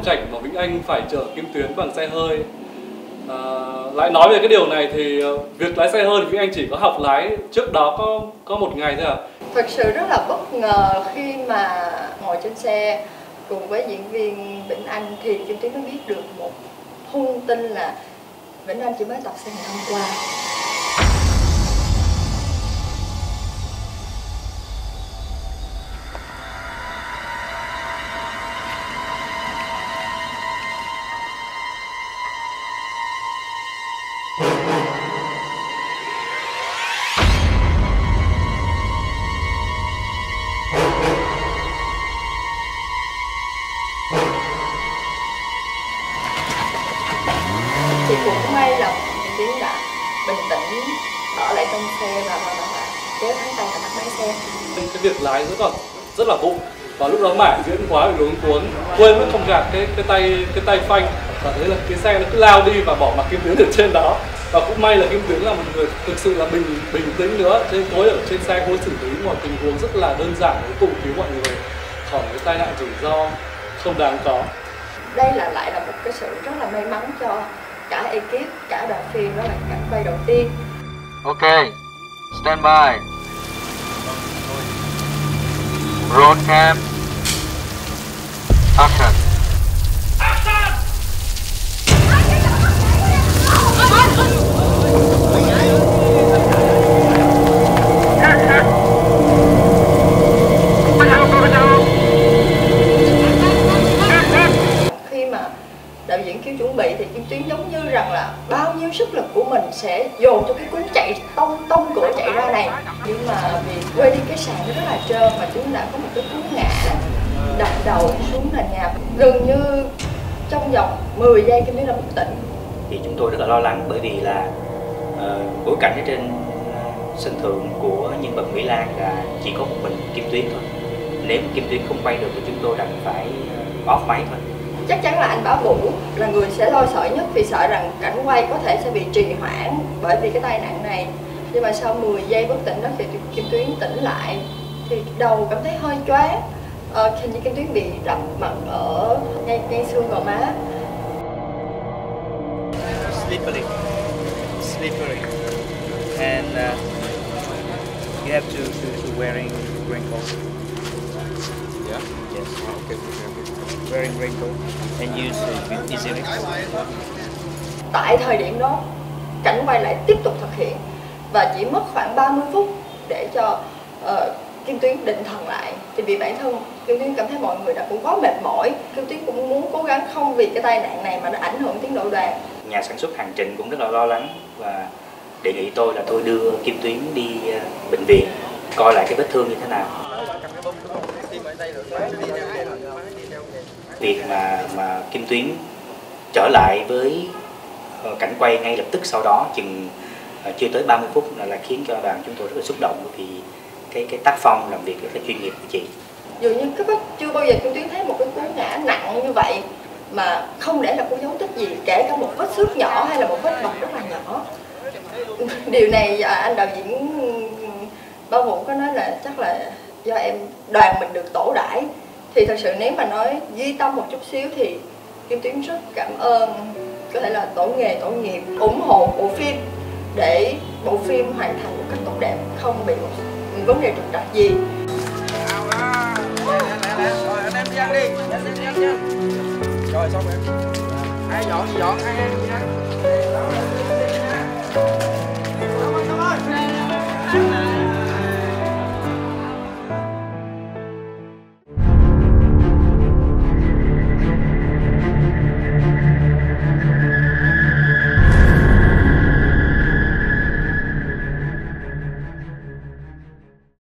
cảnh mà Vĩnh Anh phải chở Kim Tuyến bằng xe hơi. Lại nói về cái điều này thì việc lái xe hơi thì Vĩnh Anh chỉ có học lái trước đó có một ngày thôi à? Thật sự rất là bất ngờ khi mà ngồi trên xe cùng với diễn viên Vĩnh Anh thì Kim Tuyến mới biết được một thông tin là Vĩnh Anh chỉ mới tập xe ngày hôm qua. Thì cũng may là Kim Tuyến đã bình tĩnh ở lại trong xe và kéo thắng tay và tắt máy xe. Cái việc lái rất là vụng, và lúc đó mải diễn quá bị luống cuống, quên mất không gạt cái tay phanh, và thế là cái xe nó cứ lao đi và bỏ mặc Kim Tuyến ở trên đó. Và cũng may là Kim Tuyến là một người thực sự là bình tĩnh nữa, trên tối ở trên xe cô xử lý mọi tình huống rất là đơn giản để cùng cứu mọi người khỏi cái tai nạn rủi ro không đáng có. Đây lại là một cái sự rất là may mắn cho cả ekip, cả đoàn phim, đó là cảnh quay đầu tiên. Ok, stand by. Roll cam. Action. Khi mà đạo diễn kêu chuẩn bị thì Kim Tuyến giống như rằng là bao nhiêu sức lực của mình sẽ dồn cho cái cuốn chạy tông cửa chạy ra này, nhưng mà vì quay đi cái sàn nó rất là trơn mà chúng đã có một cái cú ngã đập đầu xuống nền nhà. Gần như trong vòng 10 giây Kim Tuyến đã bất tỉnh. Thì chúng tôi rất là lo lắng, bởi vì là bối cảnh ở trên sân thượng của nhân vật Mỹ Lan là chỉ có một mình Kim Tuyến thôi. Nếu Kim Tuyến không quay được thì chúng tôi đành phải off máy thôi. Chắc chắn là anh Bảo Vũ là người sẽ lo sợ nhất, vì sợ rằng cảnh quay có thể sẽ bị trì hoãn bởi vì cái tai nạn này. Nhưng mà sau 10 giây bất tỉnh đó thì Kim Tuyến tỉnh lại, thì đầu cảm thấy hơi choáng, hình như Kim Tuyến bị đập mặt ở ngay xương gò má. Slippery, and you have to wearing raincoat. Yeah. Yes. Okay. Wearing raincoat and use easily. Tại thời điểm đó, cảnh quay lại tiếp tục thực hiện và chỉ mất khoảng 30 phút để cho Kim Tuyến định thần lại. Thì vì bản thân Kim Tuyến cảm thấy mọi người đã cũng quá mệt mỏi, Kim Tuyến cũng muốn cố gắng không vì cái tai nạn này mà nó ảnh hưởng tiến độ đoàn. Nhà sản xuất Hành Trình cũng rất là lo lắng và đề nghị tôi là tôi đưa Kim Tuyến đi bệnh viện coi lại cái vết thương như thế nào. Việc mà Kim Tuyến trở lại với cảnh quay ngay lập tức sau đó chừng chưa tới 30 phút là khiến cho đoàn chúng tôi rất là xúc động, vì cái tác phong làm việc rất là chuyên nghiệp của chị. Dường như chưa bao giờ Kim Tuyến thấy một cái cú ngã nặng như vậy mà không để lại có dấu tích gì, kể cả một vết xước nhỏ hay là một vết bầm rất là nhỏ. Điều này anh đạo diễn Bảo Vũ có nói là chắc là do đoàn mình được tổ đãi. Thì thật sự nếu mà nói duy tâm một chút xíu thì Kim Tuyến rất cảm ơn, có thể là tổ nghề, tổ nghiệp ủng hộ bộ phim để bộ phim hoàn thành một cách tốt đẹp, không bị một vấn đề trục trặc gì. Rồi anh em đi ăn đi, đi ăn nha. Rồi xong em. Ai dọn thì dọn, ai ăn thì ăn.